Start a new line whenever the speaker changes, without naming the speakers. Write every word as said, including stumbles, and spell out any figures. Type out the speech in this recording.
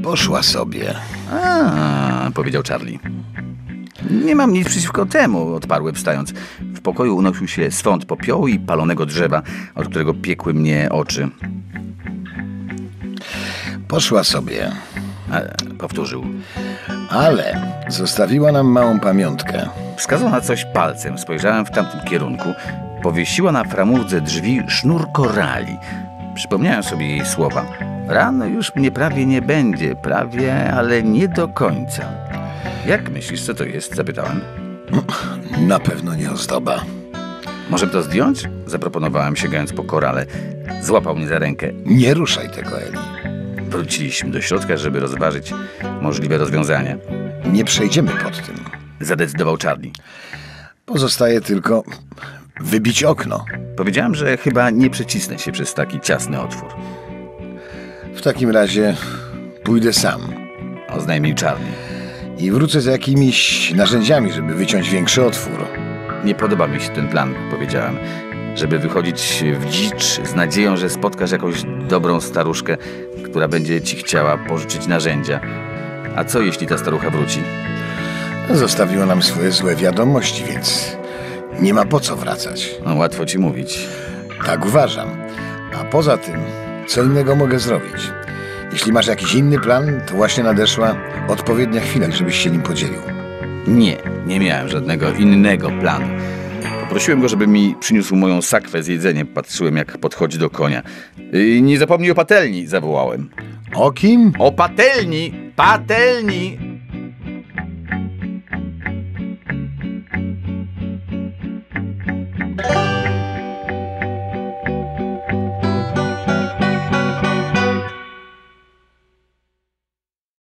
Poszła sobie.
A, powiedział Charlie. Nie mam nic przeciwko temu, odparłem wstając. W pokoju unosił się swąd popiołu i palonego drzewa, od którego piekły mnie oczy.
Poszła sobie.
A, powtórzył.
Ale zostawiła nam małą pamiątkę.
Wskazał na coś palcem. Spojrzałem w tamtym kierunku. Powiesiła na framudze drzwi sznur korali. Przypomniałem sobie jej słowa. Rano już mnie prawie nie będzie. Prawie, ale nie do końca. Jak myślisz, co to jest? Zapytałem.
Na pewno nie ozdoba.
Możemy to zdjąć? Zaproponowałem, sięgając po korale. Złapał mnie za rękę.
Nie ruszaj tego, Eli.
Wróciliśmy do środka, żeby rozważyć możliwe rozwiązania.
Nie przejdziemy pod tym.
Zadecydował Charlie.
Pozostaje tylko wybić okno.
Powiedziałem, że chyba nie przecisnę się przez taki ciasny otwór.
W takim razie pójdę sam.
Oznajmił Charlie.
I wrócę z jakimiś narzędziami, żeby wyciąć większy otwór.
Nie podoba mi się ten plan, powiedziałem. Żeby wychodzić w dzicz z nadzieją, że spotkasz jakąś dobrą staruszkę, która będzie ci chciała pożyczyć narzędzia. A co jeśli ta starucha wróci?
Zostawiła nam swoje złe wiadomości, więc nie ma po co wracać.
No, łatwo ci mówić.
Tak uważam. A poza tym, co innego mogę zrobić? Jeśli masz jakiś inny plan, to właśnie nadeszła odpowiednia chwila, żebyś się nim podzielił.
Nie, nie miałem żadnego innego planu. Poprosiłem go, żeby mi przyniósł moją sakwę z jedzeniem. Patrzyłem, jak podchodzi do konia. Yy, nie zapomnij o patelni, zawołałem.
O kim?
O patelni! Patelni!